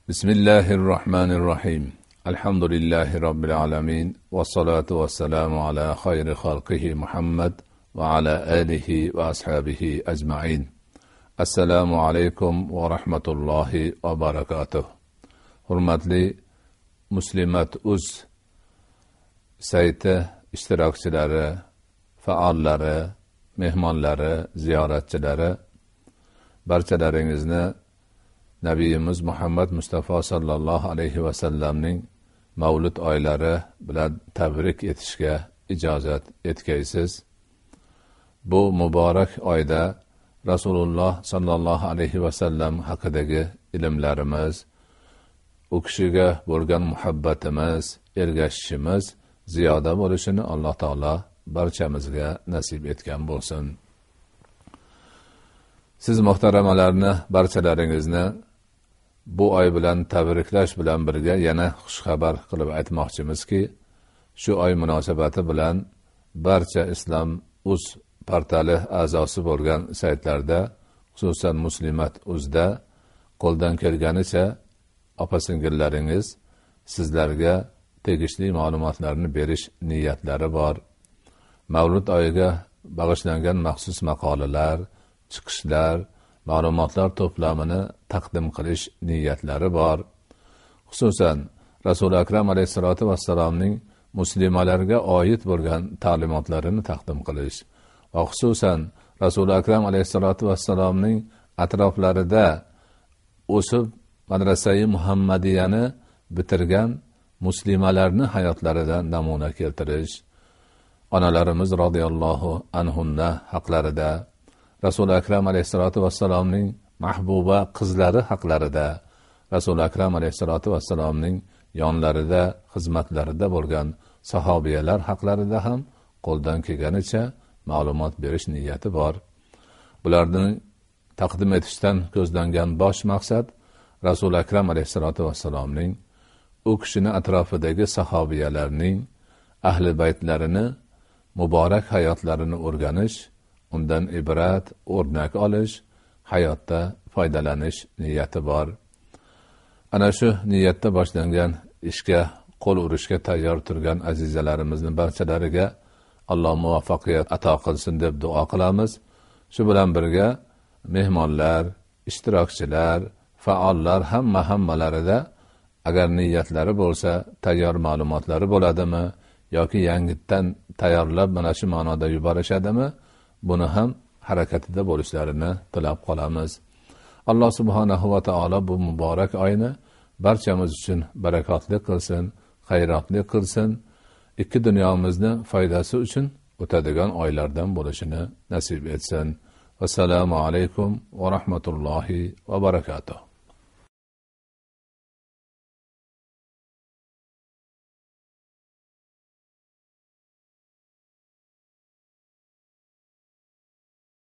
Bismillahirrahmanirrahim. Alhamdulillahi Rabbil alamin. Wassalatu wassalamu ala khayri khalqihi Muhammad va ala alihi va ashabihi ajma'in. Assalomu alaykum va rahmatullohi va barakatuh. Hurmatli Muslimat.uz sayti ishtirokchilari, faollari, mehmonlari, ziyoratchilari, barchalaringizni Nabiyimiz Muhammad Mustafa sallallohu alayhi va sallamning mavlud oylari bilan tabrik etishga ijozat etgaysiz. Bu muborak oyda Rasululloh sallallohu alayhi va sallam haqidagi ilmlarimiz, u kishiga bo'lgan muhabbatimiz, ergashishimiz ziyoda bo'lishini Alloh taolo barchamizga nasib etgan bo'lsin. Siz muhtaramalarni, barchalaringizni bu oy bilan tabriklash bilan birga yana xushxabar qilib aytmoqchimizki, shu oy munosabati bilan barcha Islom.uz portali a'zosi bo'lgan saytlarda, xususan Muslimat.uzda qo'ldan kelganicha opa-singillaringiz sizlarga tegishli ma'lumotlarni berish niyatlari bor. Mavlud oyiga bag'ishlangan maxsus maqolalar, chiqishlar, ma'lumotlar to'plamini taqdim qilish niyatlari bor. Xususan Rasuli akram alayhissalatu vassalomning muslimalarga oid bo'lgan ta'limotlarini taqdim qilish va xususan Rasuli akram alayhissalatu vassalomning atroflarida o'sib madrasai Muhammadiyani bitirgan muslimalarni hayotlaridan namuna keltirish, onalarimiz radhiyallohu anhunna haqlarida, Rasuli akram alayhissalatu vassalomning mahbuba qizlari haqlarida, Rasuli akram alayhissalatu vassalomning yonlarida, xizmatlarida bo'lgan sahobiyalar haqlarida ham qo'ldan kelganicha ma'lumot berish niyati bor. Bularni taqdim etishdan ko'zlangan bosh maqsad Rasuli akram alayhissalatu vassalomning, u kishini atrofidagi sahobiyalarning, ahli baytlarini, muborak hayotlarini o'rganish, undan ibrat, o'rnak olish, hayotda foydalanish niyati bor. Ana shu niyatda boshlangan ishga qo'l urishga tayyor turgan azizalarimizning barchalariga Alloh muvaffaqiyat ato qilsin deb duo qilamiz. Shu bilan birga mehmonlar, ishtirokchilar, faollar hammalarida agar niyatlari bo'lsa, tayyor ma'lumotlari bo'ladimi yoki yangitdan tayyorlab mana shu ma'noda yuborishadimi, buni ham harakatida bo'lishlarini tilab qolamiz. Alloh subhanahu va taolo bu muborak oyni barchamiz uchun barakotli qilsin, xayrotli qilsin, ikki dunyomizni foydasi uchun o'tadigan oylardan bo'lishini nasib etsin. Assalomu alaykum va rahmatullohi va barakatuh.